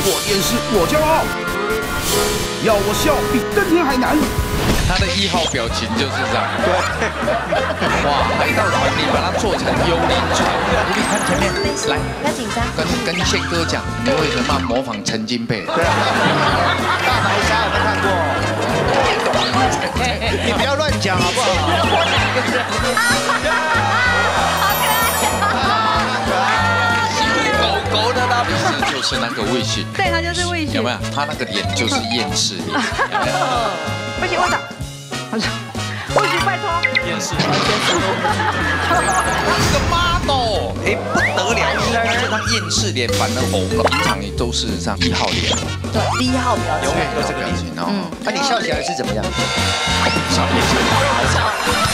我厌世我骄傲，要我笑比登天还难。 他的1号表情就是这样。对。哇，来到团里把它做成幽灵船。你看前面，来， 不要紧张。 跟宪哥讲，你为什么要模仿陈金贝？ 对啊。大白鲨有没有看过？你不要乱讲好不好？ 狗的那不是就是那个魏迅？ 对，他就是魏迅。 有没有？他那个脸就是厌世脸。 不行，我打。魏迅，拜托。 厌世。这个 model， 哎不得了，这张厌世脸反而红了。平常也都是这样1号脸。 对，1号表情。 永远都这个表情哦。那你笑起来是怎么样？ 笑脸笑。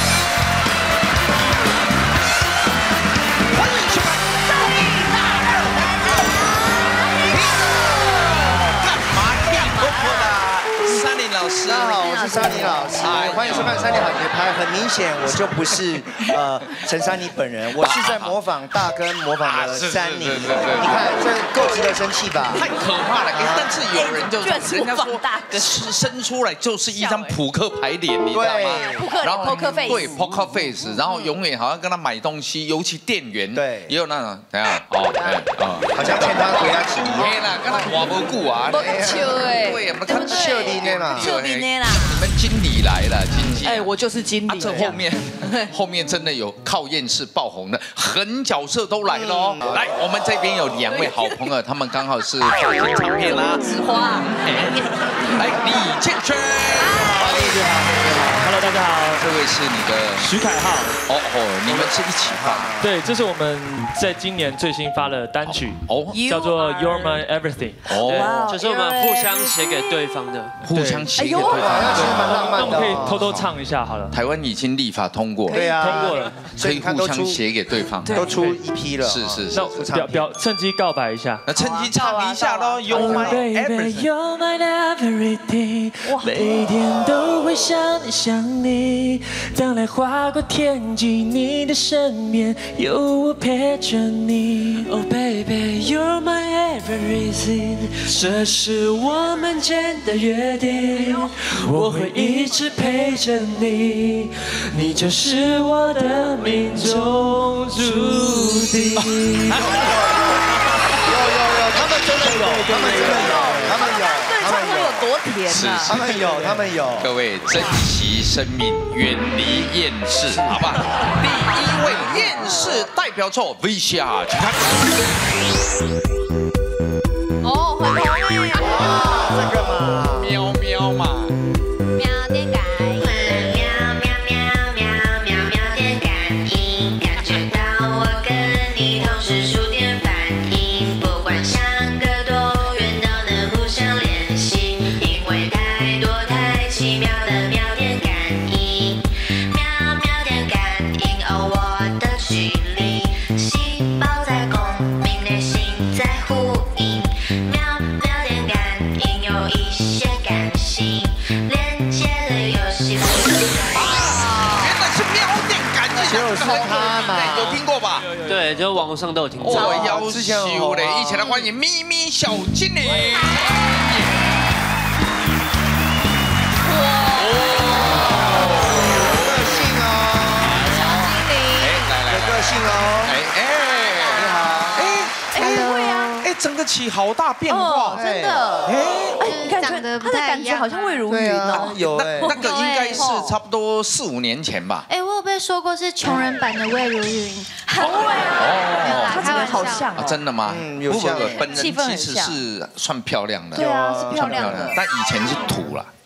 老师， 大家好，我是珊妮老师，欢迎收看珊妮好节拍。很明显，我就不是陈珊妮本人，我是在模仿大根模仿的珊妮。你看，这够值得生气吧？ 太可怕了！但是有人就人家说是生出来就是一张扑克牌脸，你知道吗？ 然后 poker face， 对 poker face， 然后永远好像跟他买东西，尤其店员， 对， 也有那种怎样好像欠他回家钱。 嘿啦，跟他活不顾啊， 不笑哎， 对，我们看笑你呢嘛。 秀比呢啦， 你们经理来了，经纪。 哎，我就是经理。 这后面真的有靠厌世爆红的狠角色都来了哦。来，我们这边有2位好朋友，他们刚好是发行唱片啦。 纸花。 来，李建轩。 你好 ，Hello， 大家好， 这位是你的徐凯浩。 你们是一起发。 对，这是我们在今年最新发的单曲，叫做 You're My Everything。 对，就是我们互相写给对方的， 互相写给对方。 其实蛮浪漫的。 那我们可以偷偷唱一下好了。 台湾已经立法通过， 对啊， 通过了， 所以互相写给对方， 都出一批了。 是。 那趁机告白一下。 那趁机唱一下咯 ，You're My Everything，You're My Everything， 每天都会想你，当来划过天际，你的身边有我陪着你。Oh baby，You're my everything， 这是我们间的约定，我会一直陪着你，你就是我的命中注定。 有，他们真的有，他们有。 多甜啊！ 他们有。 各位珍惜生命，远离厌世，好吧？第1位厌世代表作 VCR， 请看。 哦，很红哎。 这个嘛， 喵喵嘛。 喵点感应， 喵点感应，感觉到我跟你同时触电反应，不管相隔多远都能互相联系，因为太多太奇妙的喵点感应，喵点感应，哦，我的距离，细胞在共鸣，内心在呼应，喵点感应，有一些感性，连接的游戏。 原来是喵点感应， 就是他嘛， 有听过吧？ 对，就网络上都有听过。 要求嘞，一起来欢迎咪咪小精灵。整个起好大变化， 真的。你看长得他的感觉好像魏如云哦。 有那个应该是差不多4、5年前吧。 我有被说过是穷人版的魏如云， 很会啊。他长得好像真的吗？ 有像。 本人其实是算漂亮的。 对啊，是漂亮的。 但以前是土了。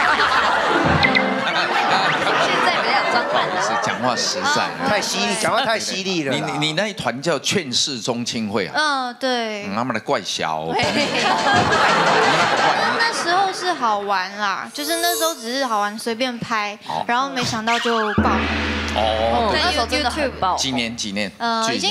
现在比较有装扮了。 是讲话实在， 太犀利，讲话太犀利了。 你那一团叫劝世中青会啊？ 对。 他们的怪小。 那时候是好玩啦，就是那时候只是好玩，随便拍，然后没想到就爆。 那时候真的很爆。 几年？ 已经大概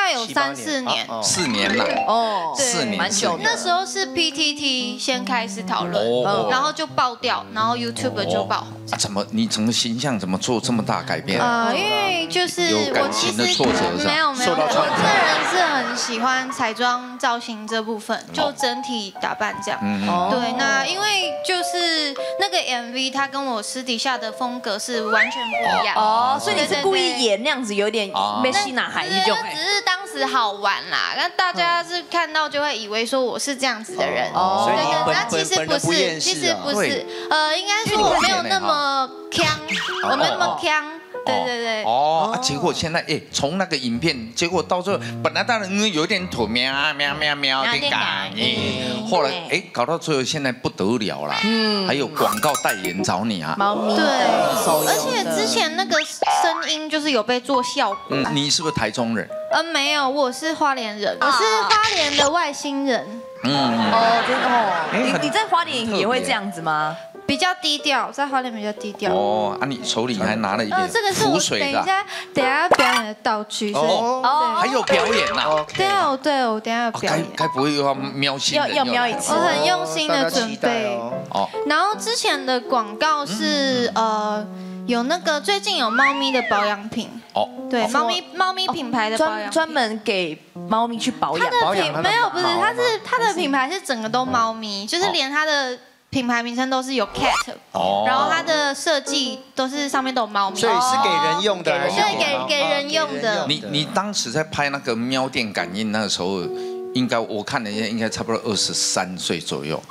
概有3、4年。 4年了。 哦， 对 4年蛮久的。 那时候是 PTT 先开始讨论，然后就爆掉，然后 YouTube 就爆。 你整个形象怎么做这么大改变？ 因为就是我其实没有，我个人是很喜欢彩妆造型这部分，就整体打扮这样。对，那因为就是那个 MV， 它跟我私底下的风格是完全不一样。 哦，所以你是故意演那样子，有点被戏哪孩子就。 只是当时好玩啦，那大家是看到就会以为说我是这样子的人。 所以你那其实不是，其实不是，应该说我没有那么强，我没有那么强。对。 结果现在从那个影片，结果到最后，本来当然有点土喵有点感应，后来搞到最后现在不得了啦，还有广告代言找你啊， 猫咪对，而且之前那个声音就是有被做效果。 你是不是台中人？ 没有，我是花莲人，我是花莲的外星人。 真的哦，你在花莲也会这样子吗？ 比较低调，在花莲比较低调。 你手里还拿了一点这个是我等一下表演的道具。 还有表演呐？ 对，我等一下有表演。 该不会又要瞄新人？ 要瞄一次。 我很用心的准备。然后之前的广告是有那个最近有猫咪的保养品。对，猫咪品牌的保养品， 专门给猫咪去保养。 没有，不是，它的品牌是整个都猫咪，就是连它的品牌名称都是有 cat， 然后它的设计都是上面都有猫咪， 所以是给人用的， 对，给人用的。 你当时在拍那个喵店感应那个时候，应该我看了一下，应该差不多23岁左右。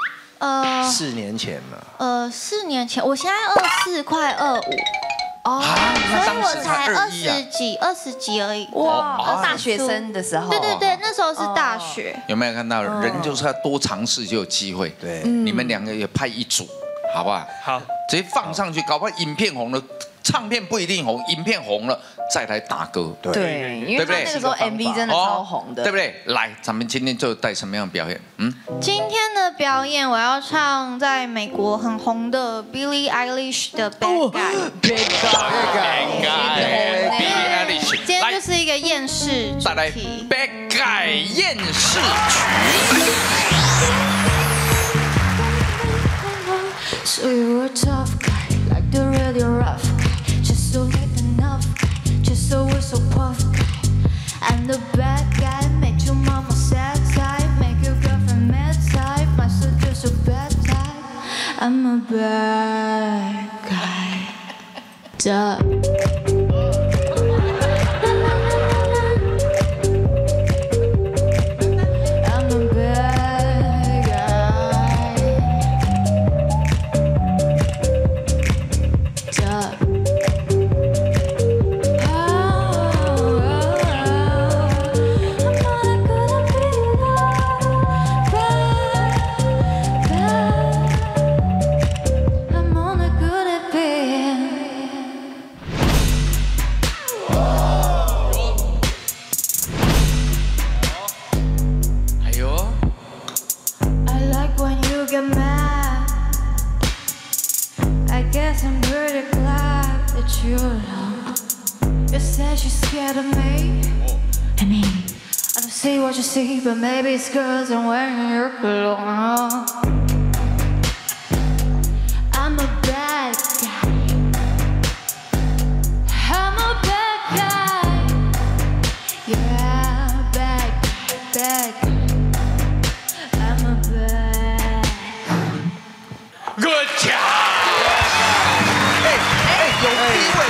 4年前了。 4年前，我现在24，快25。所以我才20几而已。 哇，大学生的时候。 对，那时候是大学。 有没有看到人就是要多尝试就有机会？对，你们2个也拍一组，好不好？ 好， 直接放上去，搞不好影片红了，唱片不一定红，影片红了再来打歌。 对，因为他那个时候 MV 真的超红的， 对不对？来，咱们今天就带什么样的表演？ 今天的表演我要唱在美国很红的 Billie Eilish 的 Bad Guy。今天就是一个厌世主再来题。 Bad Guy 厌世曲。 So you're a tough guy, like the really rough guy. Just so hip enough guy, just so we're so puff guy. I'm the bad guy, make your mama sad type, make your girlfriend mad type. My just a bad type. I'm a bad guy. Duh. See, but maybe it's 'cause I'm wearing your cologne. I'm a bad guy. I'm a bad guy. Yeah, bad guy. I'm a bad. Good job. 有机会，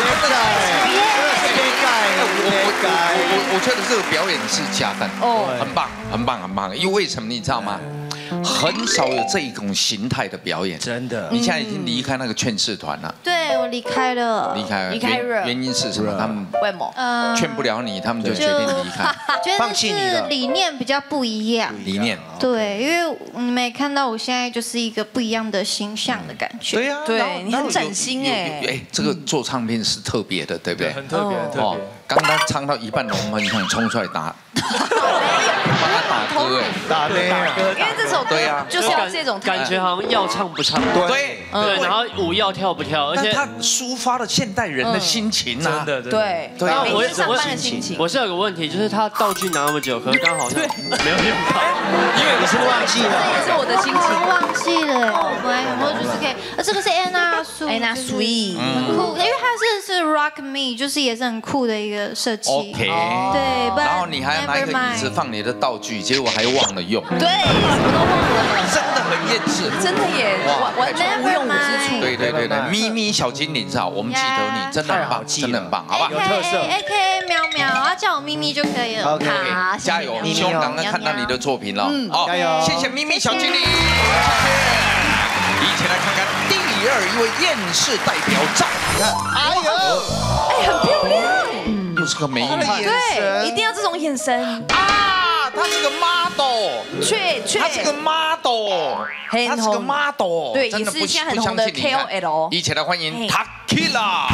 我觉得这个表演是加分哦，很棒，很棒，很棒。因为为什么你知道吗？很少有这一种形态的表演， 真的。 你现在已经离开那个劝世团了。 对，我离开了。 离开了。原因是什么？他们劝不了你，他们就决定离开， 放弃你了。理念比较不一样。 理念。 对，因为你们也看到我现在就是一个不一样的形象的感觉。 对呀， 对你很崭新哎。 这个做唱片是特别的，对不对？ 很特别，很特别。 刚刚唱到一半，我们很想冲出来打，帮他打歌。 哥哎， 打妹啊， 因为这首歌对啊就是要这种感觉好像要唱不唱， 对对，然后舞要跳不跳，而且但他抒发了现代人的心情啊， 真的对， 对啊每天上班的心情。 我是有个问题，就是他道具拿那么久，可是刚好像没有用到， 因为你是忘记这了。 也是我的心情。 忘记了，我们有没有就是可以？这个是 Anna Anna Sui 很酷，因为它是 Rock Me，就是也是很酷的一个设计。 OK， 对， 然后你还要拿一个椅子放你的道具，结果还忘了用， 对，什么都忘了， 真的很厌世。 真的耶，完全无用武之处。 对，咪咪小精灵是吧？我们记得你，真的很棒，真的很棒，好吧？ 有特色 AKA 喵喵，要叫我咪咪就可以了。 OK， 加油！希望赶快看到你的作品了。好， 加油！ 谢谢咪咪小精灵，谢谢。一起来看看第2位厌世代表赵，你看， 哎呦， 很漂亮， 又是个美女对，一定要这种眼神啊！她是个 model，她是个 model， 她是个 model， 对， 真的也是现在很红的 KOL。 一起来欢迎 Takila。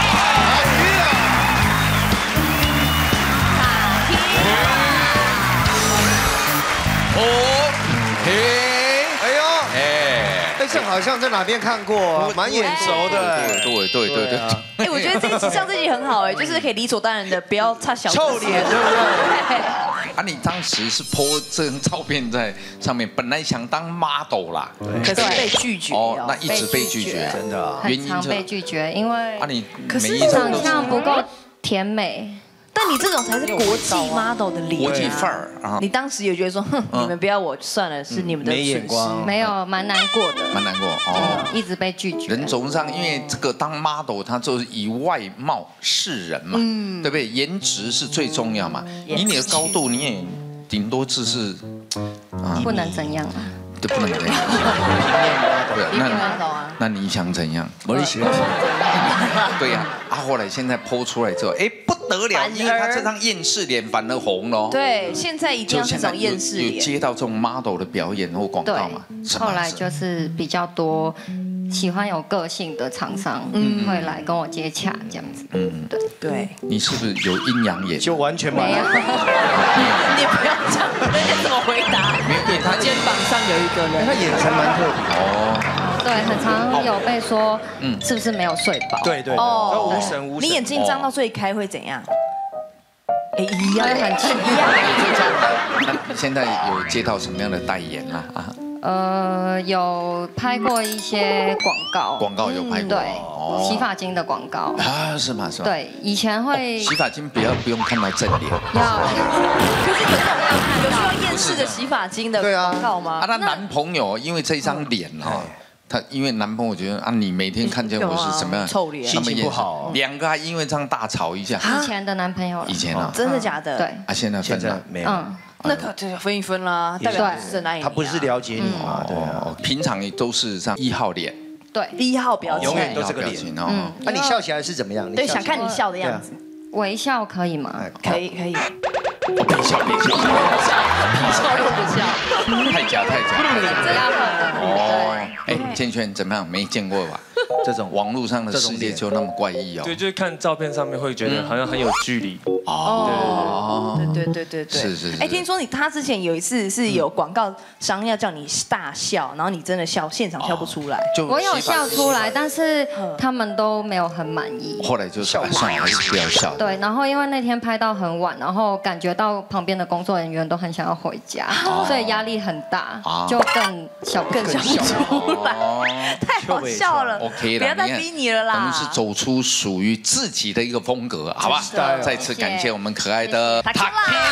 哦，嘿，哎呦， 但是好像在哪边看过，蛮眼熟的。 对。 哎，我觉得这一期上这集很好哎，就是可以理所当然的不要差小臭脸，对不对？ 啊，你当时是 po 这张照片在上面，本来想当 model 啦， 可是被拒绝哦，那一直被拒绝， 真的。 很常被拒绝，因为啊，你可是长相不够甜美。 但你这种才是国际 model 的脸， 国际范儿啊！ 你当时有觉得说，哼，你们不要我算了，是你们的没眼光， 没有，蛮难过的， 蛮难过哦， 一直被拒绝。 人总上，因为这个当 model，他就是以外貌示人嘛，对不对？颜值是最重要嘛，以你的高度，你也顶多只是不能怎样啊。 就不能这样。对，那你想怎样？ 我喜欢。 对呀，后来现在剖出来之后，哎，不得了，因为他这张厌世脸反而红了。 对，现在一定要这种厌世脸。 有接到这种 model 的表演或广告嘛？ 后来就是比较多喜欢有个性的厂商会来跟我接洽这样子。 对。 你是不是有阴阳眼？ 就完全没有。 你不要这样，人家怎么回答？ 因为他肩膀上有一个人， 他眼神蛮特别哦。 对，很常有被说，是不是没有睡饱？ 对，哦，无神无神。 你眼睛张到最开会怎样？哎，一样， 很气一样。那现在有接到什么样的代言啊？ 有拍过一些广告有拍过， 对，洗发精的广告啊，是吗？ 对，以前会洗发精不用看到正脸， 要， 可是有需要厌世的洗发精的广告吗？ 她男朋友因为这张脸哦。她因为男朋友觉得啊，你每天看见我是什么样臭脸， 心情不好，两个还因为这样大吵一架。 以前的男朋友， 以前啊， 真的假的？ 对， 啊，现在分了， 没有。 那可就分一分啦，代表是哪里？ 他不是了解你嘛？对啊， 平常也都是这样1号脸， 对 ，1号表情， 永远都这个脸哦。那你笑起来是怎么样？ 对，想看你笑的样子。 微笑可以吗？ 可以。 别笑， 皮笑又不笑， 太假。 这样哦，哎，建轩怎么样？没见过吧？这种网络上的世界就那么怪异哦。 对，就是看照片上面会觉得好像很有距离。 哦， 对。 是。 哎，听说他之前有一次是有广告商要叫你大笑，然后你真的笑，现场笑不出来。 我有笑出来，但是他们都没有很满意。 后来就算了，还是不要笑。 对，然后因为那天拍到很晚，然后感觉到旁边的工作人员都很想要回家，所以压力很大，就更笑不出来， 太好笑了。 OK 了， 不要再逼你了啦。 我们是走出属于自己的一个风格，好吧？再次感谢我们可爱的 Takila。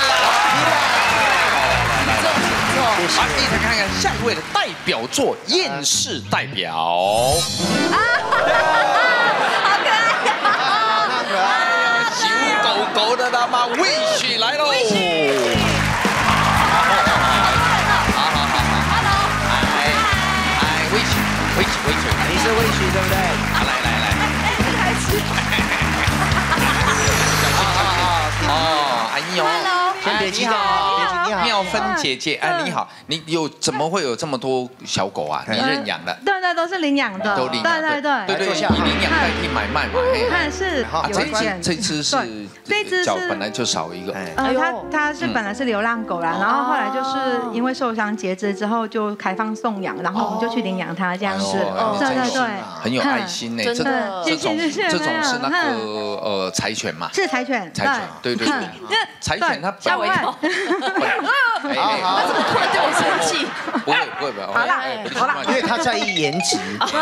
好，一起看看下一位的代表作《厌世代表》。 好可爱呀！ 喜欢狗狗的大妈Wish来喽！Wish， 你是Wish对不对？ 来。 开始。 哦，哎呦， 先姐姐好， 妙芬姐姐，哎，你好，你怎么会有这么多小狗啊？你认养的？ 对，都是领养的， 都领养的，对，以领养代替买卖嘛。 看是有一点， 这只是脚本来就少一个。 它是本来是流浪狗啦，然后后来就是因为受伤截肢之后就开放送养，然后我们就去领养它这样子。对， 很有爱心呢，这种是那个柴犬嘛？ 是柴犬， 对，柴犬它吓我一跳，他怎么突然对我生气？ 不会， 好了， 因为他在意颜值。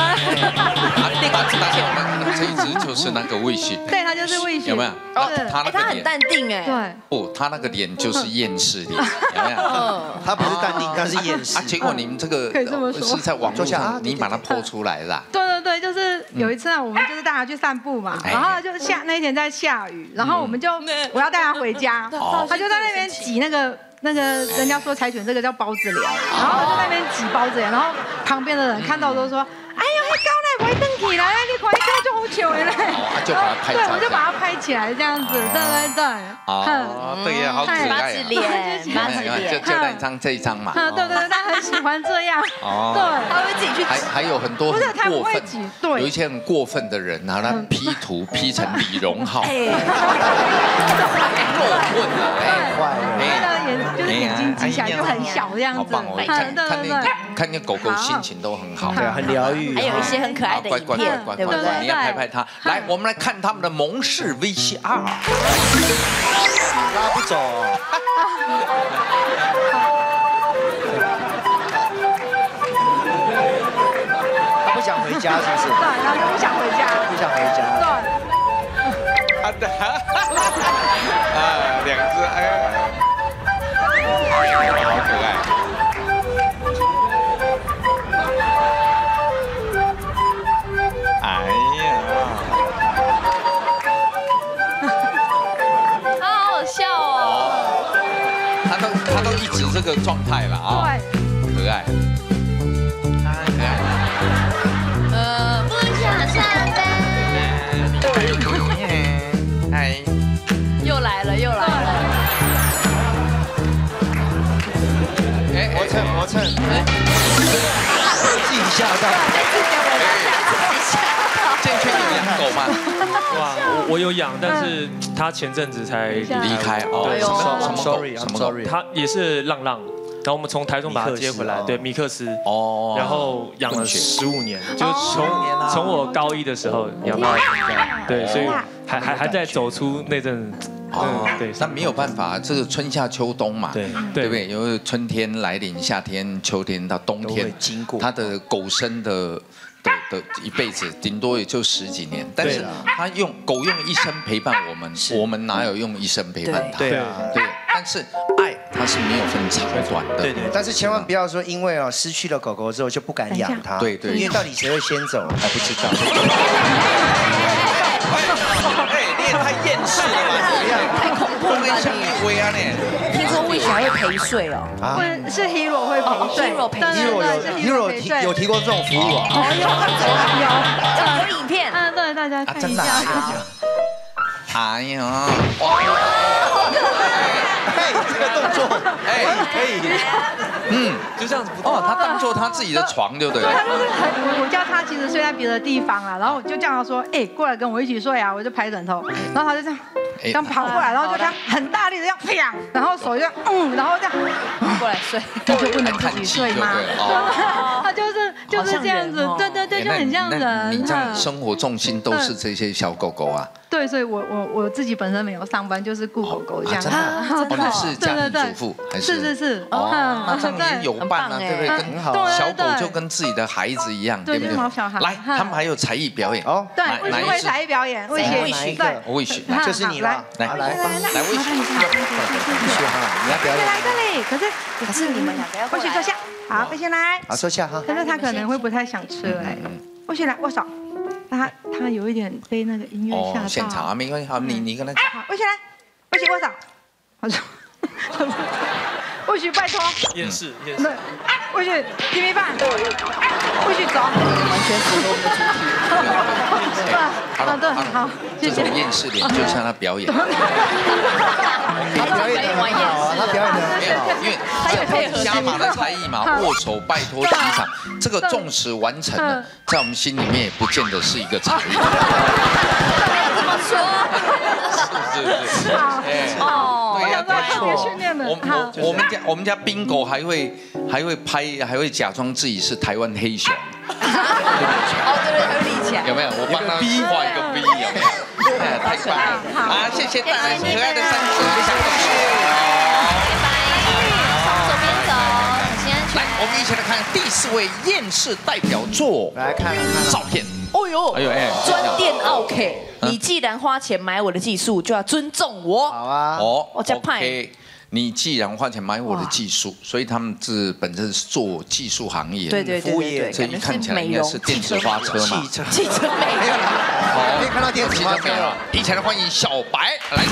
这一只就是那个魏旭， 对，他就是魏旭， 有没有？他很淡定哎， 对， 不，他那个脸就是厌世脸，有没有？ 他不是淡定，他是厌世。 结果你们这个是在网络上你把它剖出来的。 对，就是有一次啊，我们就是带他去散步嘛，然后就那一天在下雨，然后我要带他回家，他就在那边挤那个人家说柴犬这个叫包子脸，然后就在那边挤包子脸，然后旁边的人看到都说，哎呦，那高奶不会登起来，你快一就好糗嘞。 就把它拍， 对，我就把它拍起来这样子，对。 对呀，好可爱。 八字脸， 就那这一张嘛。 对，他很喜欢这样。对， 他会自己去。 还有很多很过分， 有一些很过分的人啊，他 P 图 P 成李荣浩。过分了， 就是眼睛挤起来就很小这样子。好棒哦！看那狗狗心情都很好， 对，很疗愈。 还有一些很可爱的影片，对不对？ 你要拍它。来，我们来看他们的盟誓 VCR。 拉不走。他不想回家，是不是？ 对，他就不想回家。 不想回家。 对。 两只，好可爱。他都一直这个状态了啊，可爱，可爱。 不想上班。 哎， 又来了。 磨蹭，自己吓到。 健圈有养狗吗？ 哇，我有养，但是他前阵子才离开哦。什么狗？ 他也是浪，然后我们从台中把他接回来，对，米克斯。哦。然后养了15年，就是从我高一的时候养到现在，对，所以还在走出那阵。对， 那没有办法，这个春夏秋冬嘛，对不对？有春天来临，夏天、秋天到冬天，它的狗生的一辈子顶多也就10几年，但是它狗用一生陪伴我们，我们哪有用一生陪伴它？对，但是爱它是没有分长短的， 对。但是千万不要说因为失去了狗狗之后就不敢养它，对，因为到底谁会先走还不知道。 你也太厌世了吧？ 太恐怖了！听说魏雪还会陪睡哦。 是 Hero 会陪睡 ，Hero 有提供这种服务啊？ 有影片。 对，大家看一下。 哎呀， 这个动作，可以， 就这样子。 他当做他自己的床，对不对？ 我叫他其实睡在别的地方啦，然后我就叫他说，过来跟我一起睡啊，我就拍枕头，然后他就这样跑过来，然后就这样很大力的这样，然后手就然后这样过来睡， 那就不能自己睡吗？他就是这样子，对，就很像人。 你这样生活重心都是这些小狗狗啊？ 对，所以我自己本身没有上班，就是顾狗狗这样。 你是家庭主妇还是？ 是。 那这样也有伴啊，对不对？很好。小狗就跟自己的孩子一样，对不对？ 毛小孩。 来，他们还有才艺表演哦。 对，魏许才艺表演，魏许，对， 魏许， 就是你了，来， 魏许， 你来表演。 来这里，可是你们两个要魏许坐下，好，魏许来， 好坐下哈。 可是他可能会不太想吃哎，魏许来握手。他有一点被那个音乐吓到。 现场啊，没关系，好，你跟他讲。 好，魏许来，魏许握手。他说， 不许拜托， 厌世， 对，不许 give me back， 不许走， 完全符合我们的主题。 好的，好，谢谢。 这种厌世脸就像他表演， 他表演得很好啊，他表演得很好。 因为加码的才艺嘛，握手拜托击掌，这个纵使完成了，在我们心里面也不见得是一个才艺。 这么说， 是。 哦， 对呀， 特别训练的。 我们家 bingo 还会假装自己是台湾黑熊。 对，会立起来。 有没有？我帮他画一个 V， 有没有？太棒了！好，谢谢带来可爱的三姐，谢谢。 往左边走，小心安全。 来，我们一起来看第4位厌世代表作， 来看照片。 专店OK，你既然花钱买我的技术，就要尊重我。 好啊。 我叫派。 你既然花钱买我的技术，所以他们本身是做技术行业， 对， 服务业， 这一看起来应该是电子花车嘛， 汽车美容。 好， 可以看到电子花车了。 一起来欢迎小白来。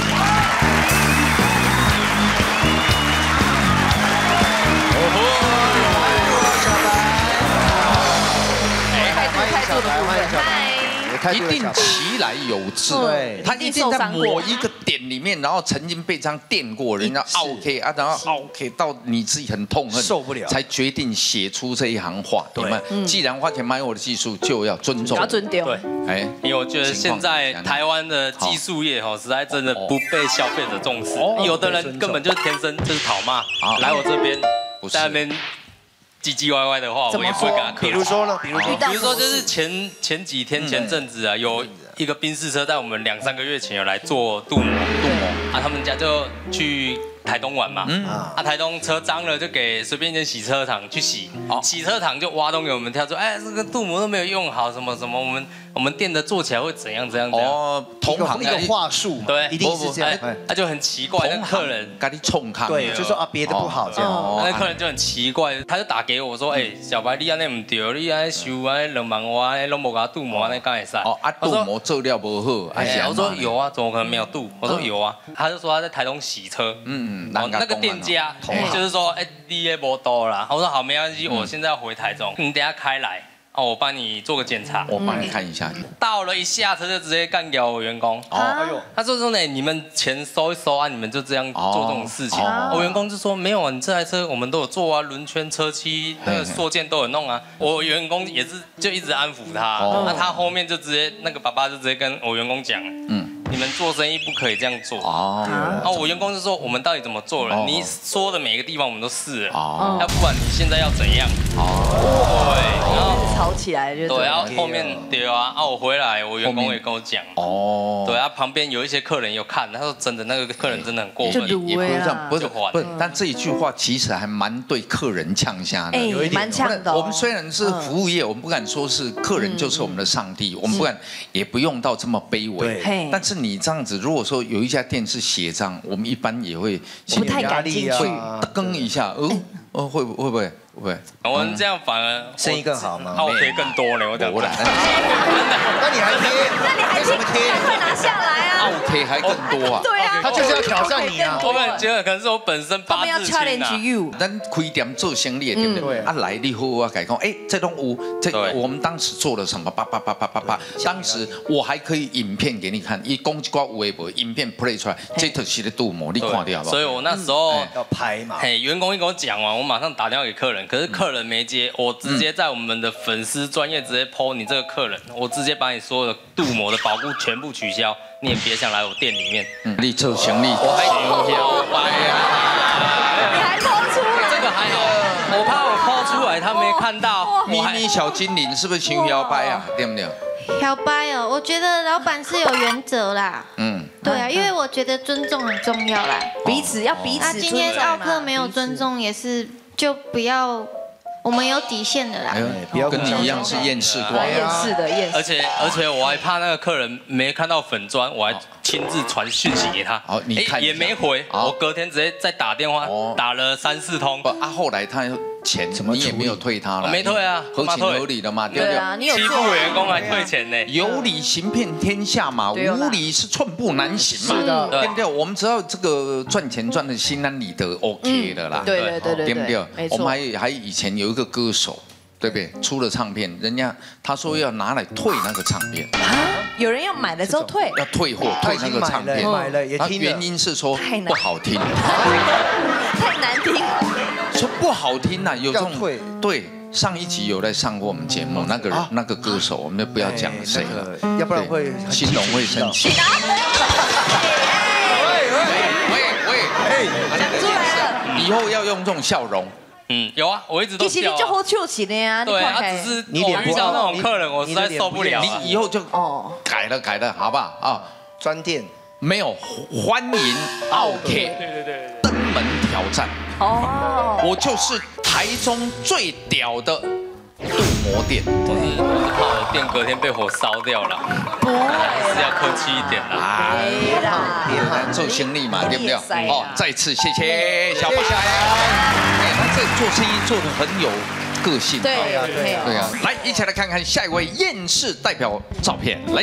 态度的部分， 一定其来有自，他一定在某一个点里面，然后曾经被这样电过，人家 OK 啊，然后 OK 到你自己很痛恨， 受不了， 才决定写出这一行话。你们既然花钱买我的技术，就要尊重， 要尊重。 对， 哎， 因为我觉得现在台湾的技术业实在真的不被消费者重视，有的人根本就天生就是讨骂，来我这边在那边。唧唧歪歪的话，我也不会跟他客气。 比如说呢？比如说就是前几天前阵子啊，有一个宾士车在我们2、3个月前有来做镀膜啊，他们家就去台东玩嘛，台东车脏了就给随便一间洗车场去洗，洗车场就挖洞给我们跳说，哎，这个镀膜都没有用好，什么什么，我们店的做起来会怎样。 哦，同行一个话术， 对， 一定是这样。 他就很奇怪，那客人跟你冲康， 对，就说啊别的不好这样。 那客人就很奇怪，他就打给我说，哎，小白你安尼唔对，你安尼修安2万块，拢无给他镀膜，安尼敢会使？ 镀膜做料不好， 我说有啊，怎么可能没有镀？我说有啊，他就说他在台东洗车，那个店家就是说，哎，你也无多啦。我说好，没关系，我现在要回台中，你等下开来。我帮你做个检查， 我帮你看一下。 到了一下车就直接干掉我员工。他说呢，你们钱收一收啊，你们就这样做这种事情。我员工就说没有啊，你这台车我们都有做啊，轮圈、车漆、那个塑件都有弄啊。我员工也是就一直安抚他，那他后面就直接那个爸爸就直接跟我员工讲，你们做生意不可以这样做。然后我员工就说我们到底怎么做了？你说的每个地方我们都试了，要不然你现在要怎样？对，然后。 吵起来就对，然后后面对啊，我回来，我员工也跟我讲，对啊，旁边有一些客人有看，他说真的，那个客人真的很过分， 也不是这样，不是，但这一句话其实还蛮对客人呛下的， 有一点蛮呛的。 我们虽然是服务业，我们不敢说是客人就是我们的上帝，我们不敢，也不用到这么卑微。但是你这样子，如果说有一家店是血账，我们一般也会不太敢进去， 更一下，会不会？ 我们这样反而生意更好吗？ 我可以更多呢，我讲不来。 那你还贴？ 那你还贴？赶快拿下来啊！ 我可以还更多啊！ 对啊， 他就是要挑战你啊！ 我们觉得可能是我本身八字轻啊。 咱开店做生意，对不对？啊，来你好啊，改讲，哎，这栋屋，我们当时做了什么？叭。当时我还可以影片给你看，一公鸡瓜微博影片 play 出来，这特写的镀膜，你看掉吧。 所以我那时候要拍嘛。 员工一跟我讲完，我马上打电话给客人。可是客人没接，我直接在我们的粉丝专页直接 po 你这个客人，我直接把你所有的镀膜的保固全部取消，你也别想来我店里面。 你做生意， 我还小白啊！ 你还 po 出来？ 这个还好，我怕我 po 出来他没看到。 咪咪小精灵是不是请摇摆啊？对不对？ 摇摆哦，我觉得老板是有原则啦。对啊，因为我觉得尊重很重要啦， 彼此要彼此尊重。 今天奥客没有尊重也是。就不要，我们有底线的啦。 不要跟你一样是厌世挂， 厌世的厌世。 而且我还怕那个客人没看到粉砖，我还亲自传讯息给他。 你看也没回，我隔天直接再打电话，打了3、4通。 后来他钱你也没有退他了， 没退啊， 合情合理的嘛，对不对？ 啊，你有欺负员工还退钱呢， 有理行遍天下嘛，无理是寸步难行嘛， 是的， 对不对？我们只要这个赚钱赚的心安理得 ，OK 的啦， 对不对？ 没错。我们还以前有一个歌手，对不对？出了唱片，人家他说要拿来退那个唱片， 有人要买了之后退， 要退货退那个唱片， 买了也听了， 原因是说不好听， 太难听， 说不好听呐，有这种对。上一集有来上过我们节目，那个歌手，我们就不要讲谁了， 要不然会新龙会生气。 讲出来了， 以后要用这种笑容。 有啊，我一直都笑。 其实你就好笑起的呀， 对啊，只是我遇到那种客人，我实在受不了。 你以后就改了，好不好啊？ 专店没有欢迎OK， 对， 登门挑战。我就是台中最屌的镀膜店。 我是怕我的店隔天被火烧掉了， 不会， 是要客气一点啦。 没啦， 做生意嘛，对不对？再次谢谢小白。他这做生意做得很有个性。 对呀， 来，一起来看看下一位厌世代表照片，来。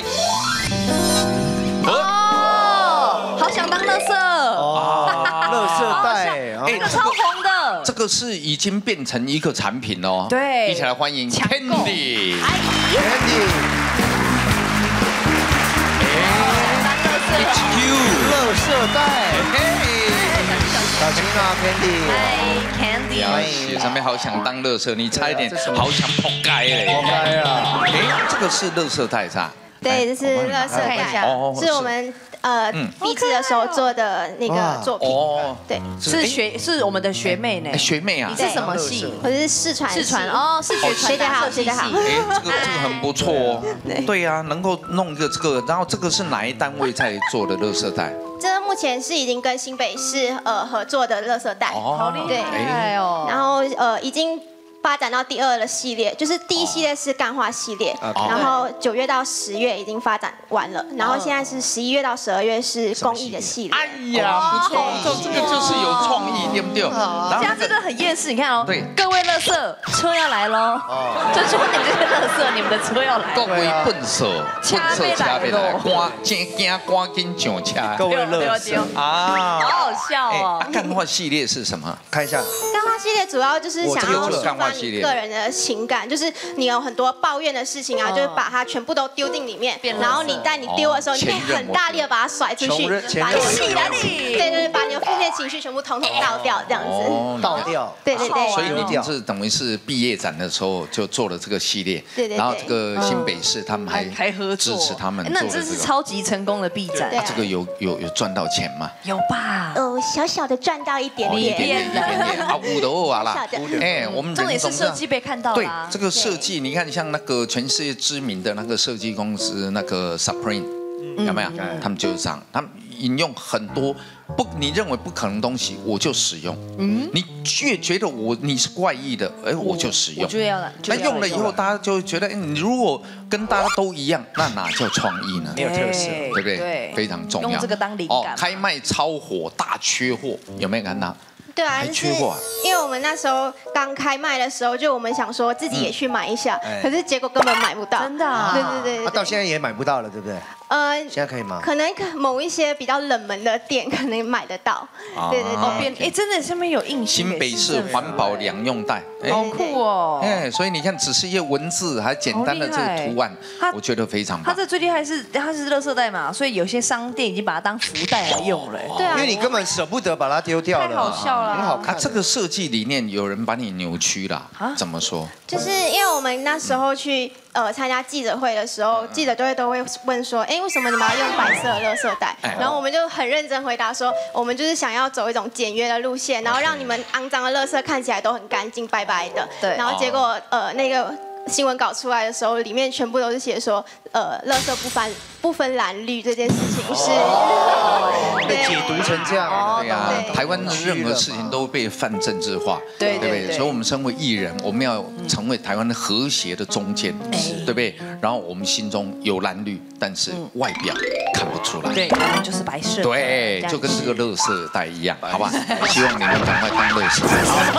好想当垃圾垃圾袋， 那个超红的， 这个是已经变成一个产品哦。 对， 一起来欢迎 Candy。 阿姨 ，Candy，垃圾袋，小青啊 ，Candy， 欢迎。上面好想当垃圾，你差一点好想扑街嘞。 扑街啊！ 这个是垃圾袋是吧？ 对，这是垃圾袋，是我们毕制的时候做的那个作品。对， 是我们的学妹呢。 学妹啊， 你是什么系？ 我是视传哦，视觉学得好，学得好。 这个很不错哦。对呀，能够弄一个这个，然后这个是哪一单位在做的垃圾袋？ 这目前是已经跟新北市合作的垃圾袋。 好厉害哦。 然后已经发展到第2的系列，就是第1系列是干化系列，然后9月到10月已经发展完了，然后现在是11月到12月是公益的系列。 哎呀，不错，这个就是有创意，对不对？ 现在真的很厌世，你看哦， 对， 各位垃圾车要来喽，就说你们这些垃圾，你们的车要来。 各位笨手，车别来，赶紧上车。 各位垃圾啊，好好笑哦。 干化系列是什么？ 看一下。 干化系列主要就是想要抒发你个人的情感，就是你有很多抱怨的事情啊，就是把它全部都丢进里面，然后你丢的时候，你可以很大力的把它甩出去，把你气的对，把你的负面情绪全部统统倒掉，这样子。 倒掉。 对。 所以你是等于是毕业展的时候就做了这个系列， 对。 然后这个新北市他们还支持他们做的这个。 那这是超级成功的毕展。 这个有赚到钱吗？ 有吧？ 小小的赚到一点点。 啊，五的二啦。我们重点是设计被看到了。 对，这个设计，你看像那个全世界知名的那个设计公司，那个 Supreme， 有没有？他们就是这样，他们引用很多你认为不可能的东西，我就使用。你越觉得你是怪异的，我就使用。 我就要了。 那用了以后，大家就会觉得，你如果跟大家都一样，那哪叫创意呢？ 没有特色， 对不对？非常重要。 用这个当灵感。 开卖超火，大缺货，有没有看到？ 对啊，就是因为我们那时候刚开卖的时候，就我们想说自己也去买一下，可是结果根本买不到。 真的？ 对。 到现在也买不到了，对不对？现在可以吗？ 可能某一些比较冷门的店可能买得到。对。 真的上面有印新北市环保两用袋， 好酷哦。 所以你看，只是一些文字，还简单的这个图案，我觉得非常棒。 它这最厉害是它是垃圾袋嘛，所以有些商店已经把它当福袋来用了。 对啊， 因为你根本舍不得把它丢掉了。 太好笑了。 很好看。 这个设计理念有人把你扭曲了，怎么说？ 就是因为我们那时候去参加记者会的时候，记者都会问说，为什么你们要用白色的垃圾袋？然后我们就很认真回答说，我们就是想要走一种简约的路线，然后让你们肮脏的垃圾看起来都很干净白白的。对。然后结果那个新闻稿出来的时候，里面全部都是写说，垃圾不分蓝绿这件事情是被解读成这样。 对呀，台湾的任何事情都被泛政治化，对不对？所以我们身为艺人，我们要成为台湾的和谐的中间，对不对？然后我们心中有蓝绿，但是外表看不出来。 对，就是白色。 对，就跟这个垃圾袋一样，好吧？希望你们赶快当垃圾。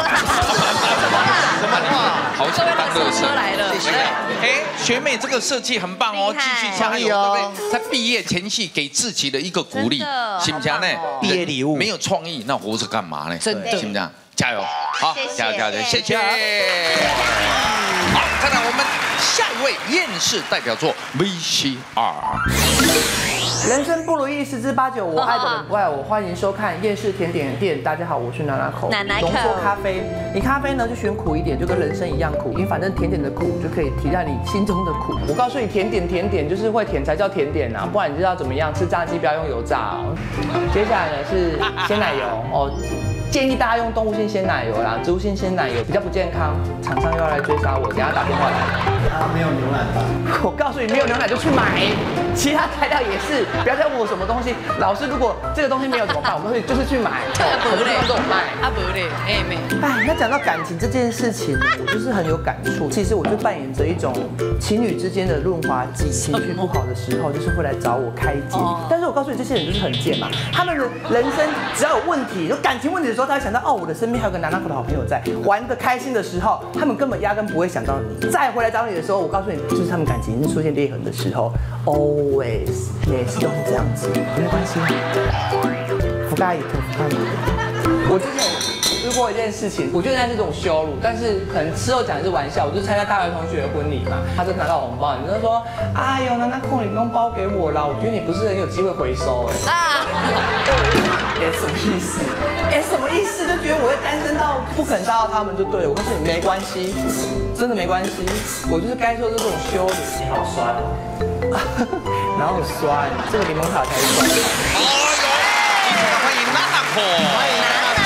什么话？好想当垃圾来了。 哎，学妹，这个设计很棒哦，继续加油，对不对？在毕业前夕给自己的一个鼓励，行不行呢？ 毕业礼物没有创意，那活着干嘛呢？ 真的， 行不行？加油！好，加油！谢谢。好，再来我们下一位厌世代表作 VCR。 人生不如意十之八九，我爱的人不爱我。欢迎收看厌世甜点店。大家好，我是奶奶口。浓缩咖啡，你咖啡呢就选苦一点，就跟人生一样苦，因为反正甜点的苦就可以提亮你心中的苦。我告诉你，甜点就是会甜才叫甜点啊，不然你知道怎么样？吃炸鸡不要用油炸哦。接下来呢是鲜奶油哦。建议大家用动物性鲜奶油啦，植物性鲜奶油比较不健康。厂商又要来追杀我，等下打电话来。 他没有牛奶吧？ 我告诉你，没有牛奶就去买，其他材料也是，不要再问我什么东西。老师，如果这个东西没有怎么办？我们会就是去买，很多地方都有卖。 啊不嘞，哎妹。 哎，那讲到感情这件事情，我就是很有感触。其实我就扮演着一种情侣之间的润滑剂，情绪不好的时候就是会来找我开解。但是我告诉你，这些人就是很贱嘛，他们的人生只要有问题，有感情问题的时候，他会想到哦，我的身边还有个男口的好朋友在，玩得开心的时候，他们根本压根不会想到你。再回来找你的时候，我告诉你，就是他们感情已经出现裂痕的时候 ，always 每次都是这样子，没关系，福大一特，福大一特。我之前遇过一件事情，我觉得那是一种羞辱，但是可能事后讲的是玩笑。我就参加大学同学的婚礼嘛，他就拿到红包，你就说，哎呦，那扣你不用包给我啦，我觉得你不是很有机会回收哎。什么意思？什么意思？就觉得我会单身到不肯杀到他们就对了。我告诉你没关系，真的没关系，我就是该受这种羞辱。你好酸，哪有酸？这个柠檬塔才酸。 哎呦，欢迎娜娜口，欢迎娜娜口。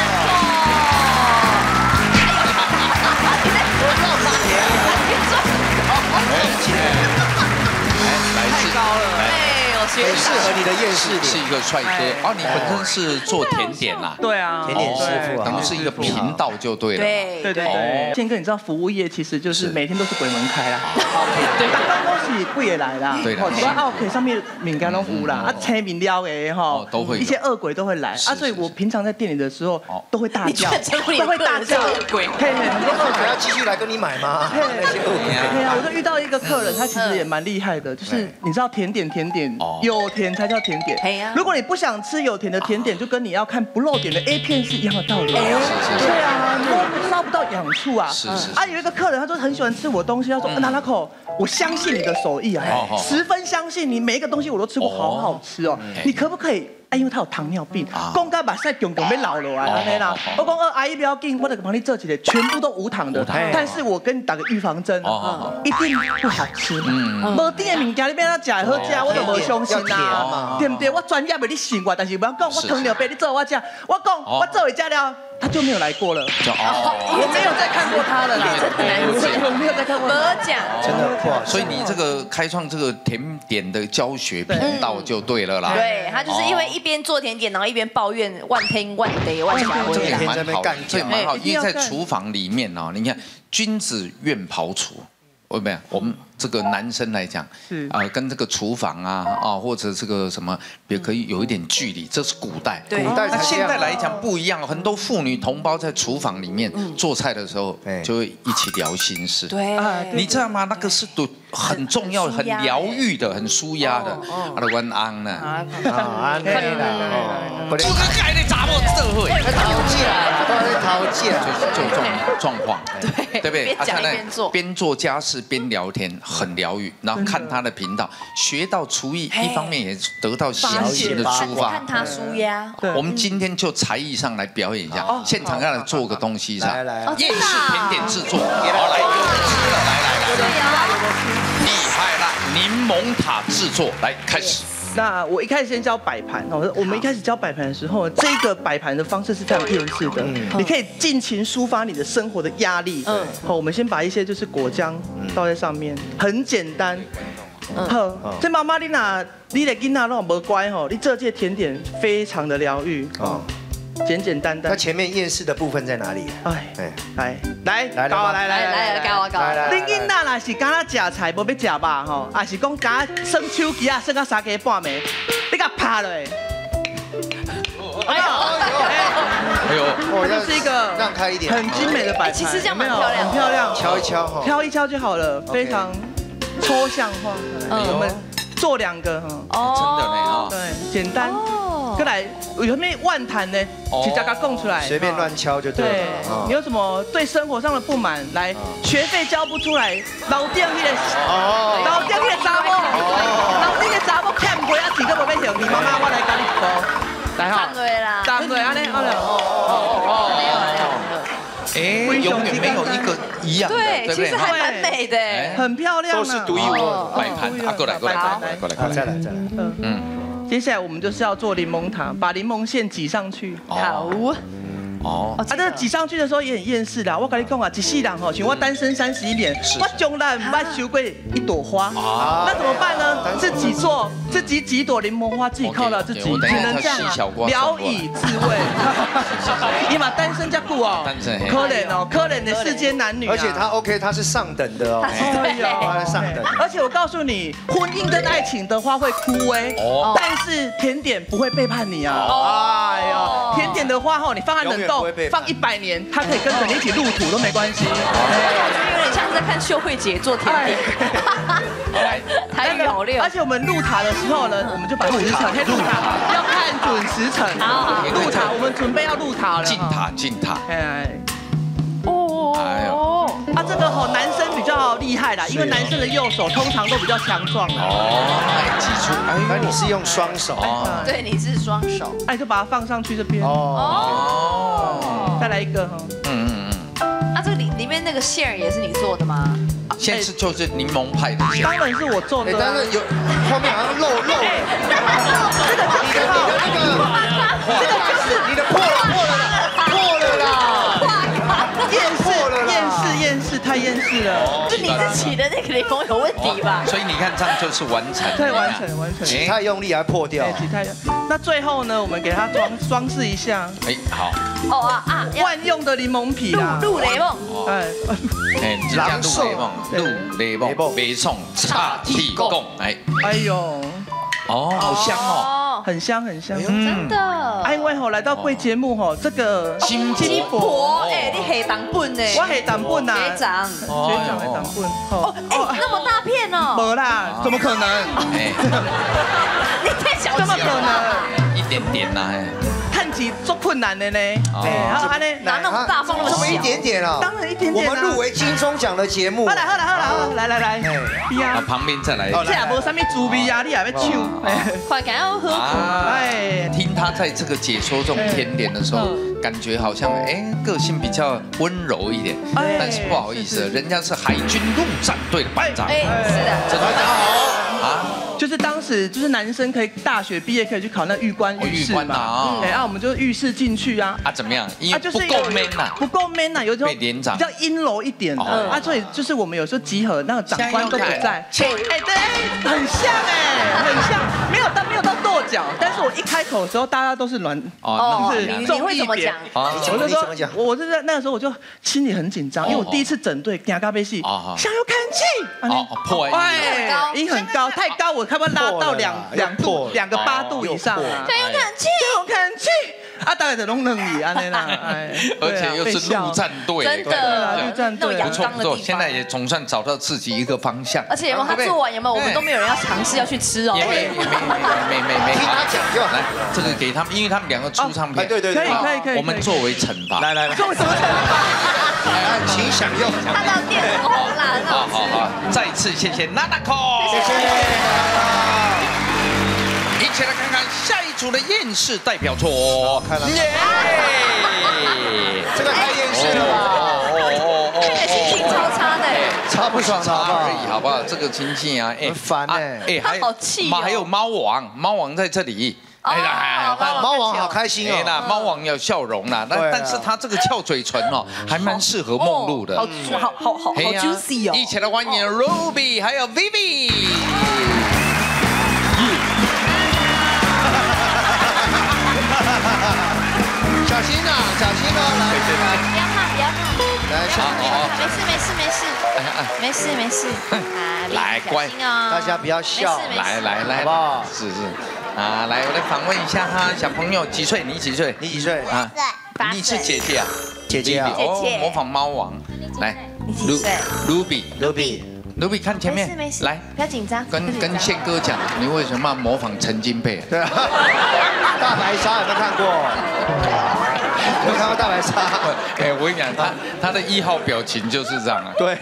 太高了， 很适合你的厌世， 是一个帅哥啊！你本身是做甜点啦， 对啊， 甜点师傅啊， 等于是一个频道就对了。 对。健哥，你知道服务业其实就是每天都是鬼门开啦，对，办公室不也来啦， 对的。 除了OK上面敏感都有啦，啊，签名料的哈， 都会一些恶鬼都会来啊，所以我平常在店里的时候都会大叫，都会大叫， 鬼， 嘿，很多恶鬼要继续来跟你买吗？那些恶鬼， 对啊，我就遇到一个客人，他其实也蛮厉害的，就是你知道甜点有甜才叫甜点，如果你不想吃有甜的甜点，就跟你要看不露点的 A 片是一样的道理。对啊，烧不到痒处啊。啊，有一个客人他说很喜欢吃我东西，他说娜娜口，我相信你的手艺啊，10分相信你，每一个东西我都吃过，好好吃哦，你可不可以？因为他有糖尿病，讲到目屎强要老了啊，安尼啦。我讲阿姨不要紧，我就帮你做起来，全部都无糖的。但是我跟你打个预防针，一定不好吃。无甜的物件你变怎食会好食，我就无相信啊，对不对？我专业的你信我，但是不要讲我糖尿病你做我吃，我讲我做会食了。他就没有来过了，我没有再看过他了啦，我没有再看过。 真的哇！ 所以你这个开创这个甜点的教学频道就对了啦。 对，他就是因为一边做甜点，然后一边抱怨万天万地万家这也威啦。 蛮好，这也蛮好，因为在厨房里面哦，你看君子愿庖厨。我们这个男生来讲，跟这个厨房或者这个什么，也可以有一点距离，这是古代。 对， 那现在来讲不一样，很多妇女同胞在厨房里面做菜的时候，就会一起聊心事。 对， 你知道吗？那个是很重要、很疗愈的、很舒压的。阿拉晚安呢？ 安内啦， 这个改的查某社会， 逃借， 就这种状况，对不对？ 边讲边做， 边做家事边聊天，很疗愈。然后看他的频道，学到厨艺，一方面也得到心情的抒发。 看他舒压。 我们今天就才艺上来表演一下，现场要来做个东西上，夜市甜点制作，好来有吃了，来，厉害了，柠檬塔制作，来开始。 那我一开始先教摆盘哦，我们一开始教摆盘的时候，这个摆盘的方式是非常厌世的，你可以尽情抒发你的生活的压力。好，我们先把一些就是果浆倒在上面，很简单。好，这妈妈你的囡仔都无乖吼，你这届甜点非常的疗愈哦。简简单单。 那前面厌世的部分在哪里？ 哎，来， 搞， 恁囡仔啦若是敢若食菜无要食肉吼，还是讲敢耍手机啊，耍到3更半暝，你甲拍落。哎呦，这就是一个让开一点， 很精美的摆盘， 其实这样蛮漂亮， 很漂亮， 敲一敲哈， 敲一敲就好了，非常抽象化。我们做2个哈， 真的呢啊， 对，简单。过来，有咩万谈呢？直接甲供出来， 随便乱敲就对了。 你有什么对生活上的不满？来，学费交不出来，老店那个查某，老店的查某欠不啊，钱都无要还你，妈妈我来甲你付。来哈，3个安尼， 永远没有一个一样的， 对，其实还蛮美的， 很漂亮， 都是独一无二摆盘。过来， 再来， 接下来我们就是要做柠檬糖，把柠檬馅挤上去。 好。 这个挤上去的时候也很厌世啦。我跟你讲啊，一世人吼，像我单身31年，我从来不爱收过一朵花。那怎么办呢？自己做，自己挤朵柠檬花，自己犒劳自己，只能这样啊，聊以自慰。你嘛单身这久哦，可怜哦，可怜的世间男女。 而且他 OK， 他是上等的哦，他是上等。 而且我告诉你，婚姻跟爱情的话会枯萎，但是甜点不会背叛你啊。哎呦，甜点的话吼，你放在冷冻。放100年，它可以跟着你一起入土都没关系。 我觉得有点像是在看秀慧姐做甜点。台语好溜。 而且我们入塔的时候呢，我们就把时辰，入塔要看准时辰。好，入塔，我们准备要入塔了。 进塔。 哎呦，这个吼男生比较厉害啦，因为男生的右手通常都比较强壮的。 挤出， 那你是用双手？ 对，你是双手。 就把它放上去这边。再来一个哈。 这个里面那个馅儿也是你做的吗？ 馅是就是柠檬派的馅。 当然是我做的。 但是有后面好像漏了。这个就是你的破了啦。 厌世，太厌世了。 就你自己的那个柠檬有问题吧？ 所以你看这样就是完成。 对，完成。 挤太用力还破掉。 挤太用。那最后呢，我们给它装饰一下。 好。 万用的柠檬皮啦。 鹿雷梦。 狼兽。鹿雷梦，北宋叉地贡。 哎呦。 好香哦， 很香。 真的。 因为来到贵节目这个金箔，你黑糖本呢？ 我黑糖本啊。 学长黑糖本。 那么大片哦。 没啦，怎么可能？ 你太小气了。 怎么可能？ 一点点呐。 看起做困难的呢。然后拿那么大放那么小。 这么一点点啊？ 当然一点点。 我们入围金钟奖的节目。 好来。 旁边再来。 这也无什么滋味啊，你也要唱。 快赶快喝苦。 听他在这个解说这种甜点的时候，感觉好像个性比较温柔一点，但是不好意思，人家是海军陆战队的班长。 是的， 大家好啊。 就是当时就是男生可以大学毕业可以去考那预官浴士嘛，我们就浴室进去啊。 怎么样？因为不够 man 呐， 不够 man 呐，有时候比较阴柔一点的所以就是我们有时候集合那个长官都不在，对，很像很像，没有到跺脚，但是我一开口的时候大家都是软， 你会怎么讲？ 我就说，我就在那个时候我就心里很紧张，因为我第一次整队加咖啡戏，想要看气， 破音很高，太高我。差不多拉到2个8度以上啊！ 加油看气， 大概就拢冷雨安尼啦， 而且又是陆战队， 真的， 陆战队不错，现在也总算找到自己一个方向。 而且有没有他做完有没有？我们都没有人要尝试要去吃哦。 没， 听他讲就好。 来，这个给他们，因为他们2个出唱片， 对， 可以， 我们作为惩罚， 来， 做什么惩罚？ 请享用。 看到电视红啦， 好，再次谢谢Nanako， 谢谢。 一起来看看下一组的厌世代表作。 看了，这个太厌世了吧？ 看起来心情超差的， 差不爽而已，好不好？这个情境啊， 很烦他好气还有猫王在这里。 猫王好开心哦！ 猫王有笑容啦，但是他这个翘嘴唇哦，还蛮适合梦露的， 好 juicy 哦！ 一起来欢迎 Ruby 还有 Vivi。 小心啊，小心哦！来， 不要怕。 来， 没事啊， 来乖大家不要笑， 来， 好不好？ 是啊，来，我来访问一下哈，小朋友几岁？你几岁？ 你几岁啊？ 你是姐姐啊？ 姐姐啊， 哦，模仿猫王，来， 你几岁 Ruby 看前面，来， 不要紧张， 跟宪哥讲，你为什么要模仿陈金佩？ 对啊，大白鲨有没有看过？有没有看过大白鲨？ 哎，我跟你讲，他的1号表情就是这样啊。 对，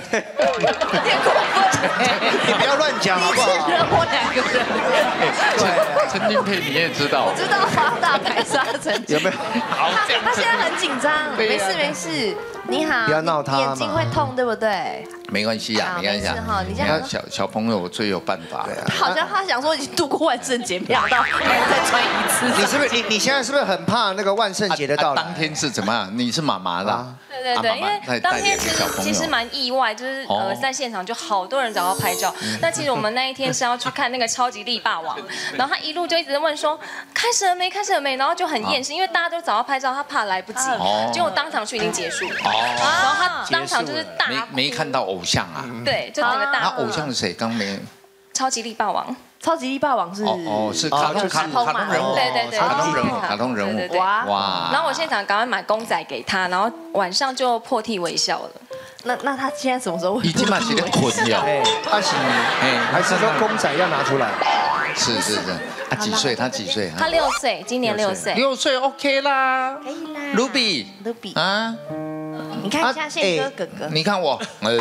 你不要乱讲好不好？ 我2个人。 对，陈金佩你也知道。 我知道大白鲨陈金。 有没有？ 好， 他现在很紧张，没事。你好， 不要闹他嘛， 眼睛会痛对不对？ 没关系啊，没关系啊。 你这样小朋友最有办法。 好像他想说已经度过万圣节，没想到还要再穿一次。 你是不是你现在是不是很怕那个万圣节的到来？ 当天是怎么样？你是妈妈的。 对，因为当天其实蛮意外，就是在现场就好多人找到拍照。那其实我们那一天是要去看那个超级力霸王，然后他一路就一直问说开始了没，然后就很厌世，因为大家都找到拍照，他怕来不及，结果当场去已经结束了。然后他当场就是大没看到偶像啊？ 对，就整个大。 他偶像是谁？刚没。 超级力霸王。 超级力霸王是是卡通人物， 对， 卡通人物， 哇！然后我现场赶快买公仔给他，然后晚上就破涕为笑了。 那他现在什么时候？ 已经把这个捆了， 他是还是说公仔要拿出来？ 是，他几岁？他 6岁，今年6岁。 6岁 OK 啦， 可以啦。 Ruby 啊，你看一下宪哥哥， 你看我，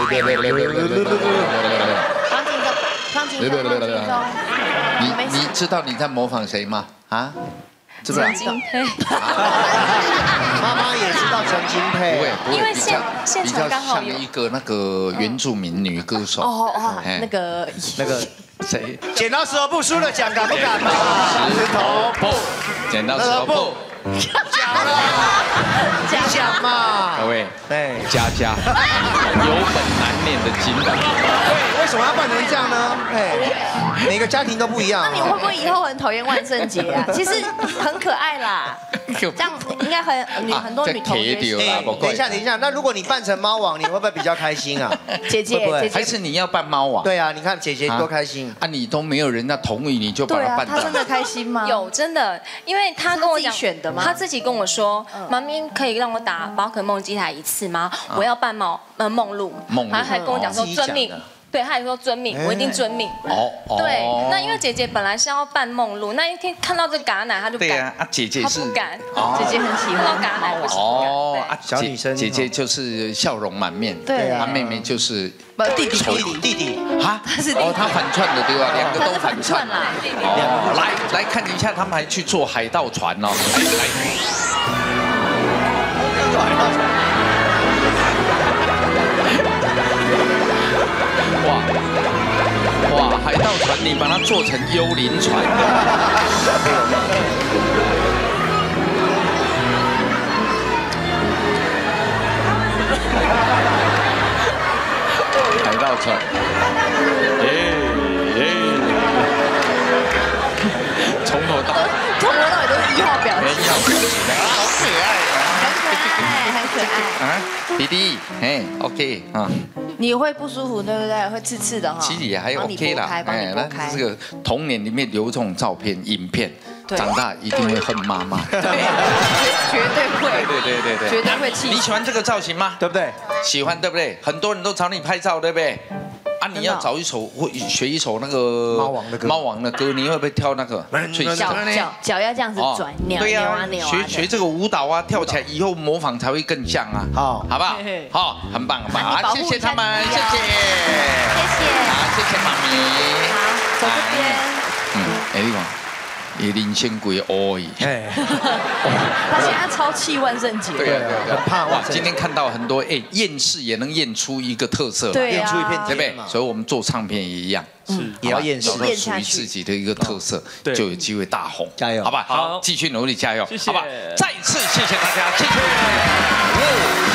放轻松。 你知道你在模仿谁吗？啊？知不知道？ 陈金佩。 妈妈也知道陈金佩。 不会， 因为现场刚好有一个那个原住民女歌手。 那个谁？ 剪刀石头布输了奖，敢不敢嘛？ 石头布，剪刀石头布。 讲嘛， 各位，佳佳，有本难念的经吧？ 对，为什么要办成这样呢？每个家庭都不一样。 那你会不会以后很讨厌万圣节啊？其实很可爱啦，这样应该很多女同学。 等一下，那如果你扮成猫王，你会不会比较开心啊？ 姐姐， 还是你要扮猫王？ 对啊，你看姐姐多开心啊！你都没有人家同意，你就把它扮成。 他真的开心吗？ 有，真的，因为他跟我讲选的吗？ 他自己跟我说，妈咪可以让我打宝可梦机台1次吗？我要扮梦露，他还跟我讲说遵命。对，他也说遵命，我一定遵命。对，那因为姐姐本来是要扮梦露，那一天看到这嘎奶，她就不敢。 对啊，姐姐是。 她不敢。 姐姐很喜欢嘎奶，不行。 小女生。 姐姐就是笑容满面。 对啊。 妹妹就是弟弟。 哈？ 他是弟弟。 他反串的对吧？2个都反串啦。 来看一下，他们还去坐海盗船哦。哇，海盗船你把它做成幽灵船。海盗船，从头到尾都是1号表情， 好可爱啊！ 很可爱啊，弟弟，OK 啊。 你会不舒服对不对？会刺的哈。 其实也还 OK 啦，那这个童年里面留这种照片、影片，长大一定会恨妈妈。 对，绝对会。 对， 绝对会气。 你喜欢这个造型吗？ 对不对？ 喜欢对不对？很多人都找你拍照，对不对？啊，你要找一首或学一首那个猫王的歌，你会不会跳那个？ 脚要这样子转，扭啊扭啊。 学这个舞蹈啊，跳起来以后模仿才会更像啊。好不好？好，很棒啊！谢谢他们，谢谢，好，谢谢妈咪。 好，走这边。 你讲。也人生鬼而已。 他现在超气万圣节。 对，很怕哇！今天看到很多厌世也能验出一个特色， 验出一片天， 对不对？所以我们做唱片也一样， 也要验世， 找到属于自己的一个特色，就有机会大红。 加油， 好吧？好，继续努力加油，好吧？再次谢谢大家，谢谢。